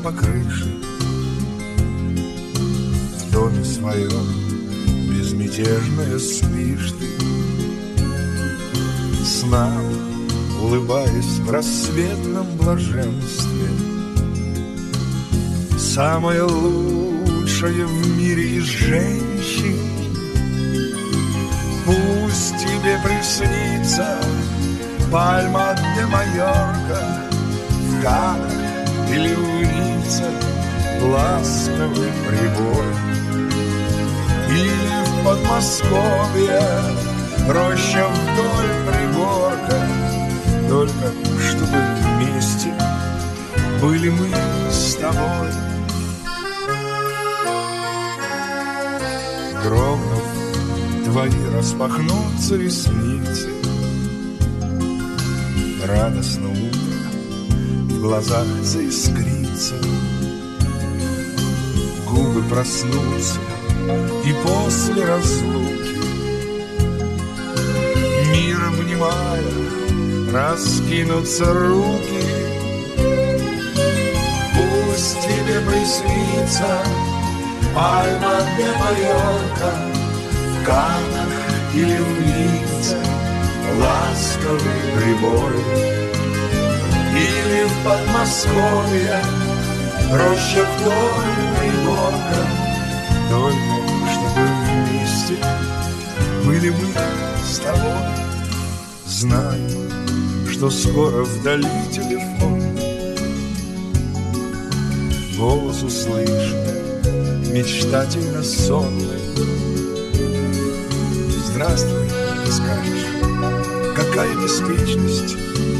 по крыше. В доме своем безмятежная спишь ты, сном улыбаясь в рассветном блаженстве. Самое лучшее в мире из женщин пусть тебе приснится пальма де Майорка в Каннах или в Ницце ласковый прибой, или в Подмосковье роща вдоль пригорка, только чтобы вместе были мы с тобой. Дрогнув, твои распахнутся ресницы, радостно утро в глазах заискрится, губы проснутся, и после разлуки, миром внимая, раскинутся руки. Пусть тебе приснится пальма де Майорка в Каннах или в Ницце ласковый прибой, или в Подмосковье роща вдоль пригорка, только чтобы вместе были мы с тобой. Знаю, что скоро вдали телефон, голос услышу мечтательно сонный. Здравствуй, ты скажешь, какая беспечность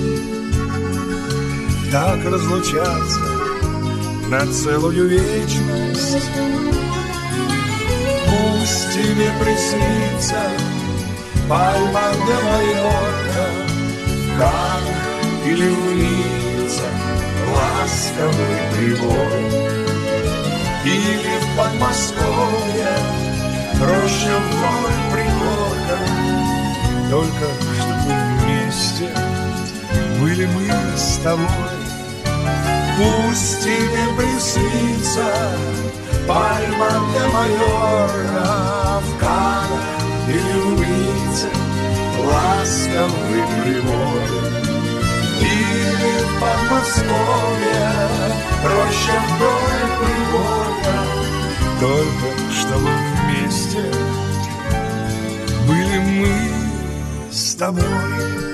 так разлучаться на целую вечность. Пусть тебе приснится пальма де Майорка в Каннах или в Ницце ласковый прибой, или в Подмосковье роща вдоль пригорка, только чтобы вместе были мы с тобой. Пусть тебе приснится пальма де Майорка в Каннах или в Ницце ласковый прибой, или в Подмосковье роща вдоль пригорка, только чтобы вместе были мы с тобой.